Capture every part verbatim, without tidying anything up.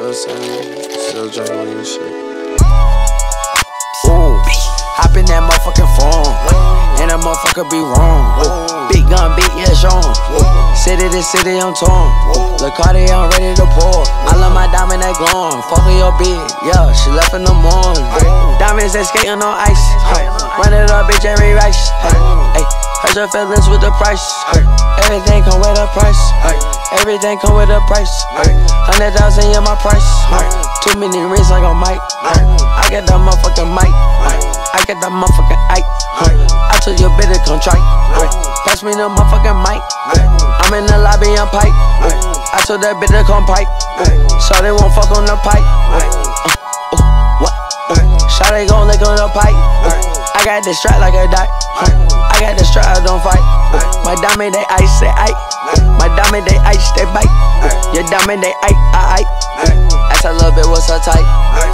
Still saying, still drinking and shit. Ooh, hop in that motherfucking phone, and that motherfucker be wrong. Big gun, big yeah, Sean. City to city, I'm torn. Look Cartier, I'm ready to pour. I love my diamond that glowing. Fuck with your bitch, yeah, she left in the morning. Diamonds that skating on ice. Run it up, bitch, every rice. Hey, hurt your feelings with the price. Everything come with a price. Everything come with a price. Hundred thousand, yeah, my price. Too many rings like a mic. I got that motherfucking mic. I got that motherfucking Ike. I told your bitch to come try. Pass me the motherfucking mic. I'm in the lobby, I'm pipe. I told that bitch to come pipe. So they won't fuck on the pipe. What? Shot they gon' lick on the pipe. I got this strap like a dot. I got this strap, I don't fight. My diamond, they ice, they Ike. My diamond, they ice, they bite. Your diamond, they Ike, I Ike. Ask a little bit, what's her type?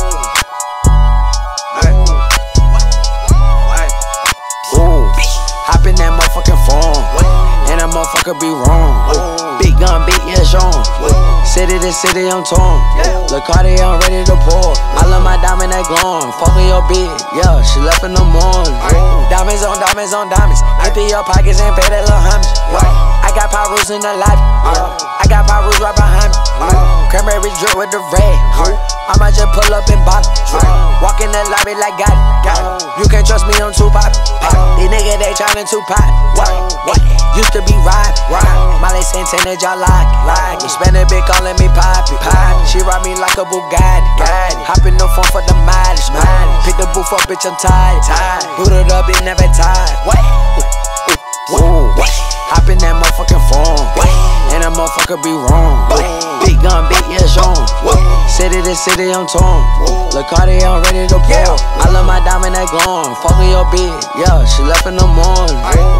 Ooh, hop in that motherfucking phone, and that motherfucker be wrong. Big gun, big yeah, Sean. City to city, I'm torn. Look Cartier, I'm ready to pour. I love my diamond that glowing. Fuck with your bitch, yeah, she left in the morning. Diamonds on diamonds on diamonds. Empty your pockets and pay that little homage. I got Pyrus in the lobby. I got Pyrus right behind me. Cranberry drip with the red. I might just pull up and bottle. Walk in the lobby like got it. You can't trust me, I'm too pop. These niggas, they tryna too pop. What? What? Used to be ride, ride. Molly Santana, y'all like, like. You spend a bit calling me Poppy, Poppy. She ride me like a Bugatti, Bugatti. Hop in the phone for the mileage, mileage. Pick the booth up, bitch, I'm tired, tired. Boot it up, it never tired. What? Ooh, what? Hop in that motherfucking phone, and that motherfucker be wrong. Big gun, big yeah, Sean. City to city, I'm torn. Look Cartier, I'm ready to pour. I love my diamond that glowing. Fuck with your bitch, yeah, she left in the morning.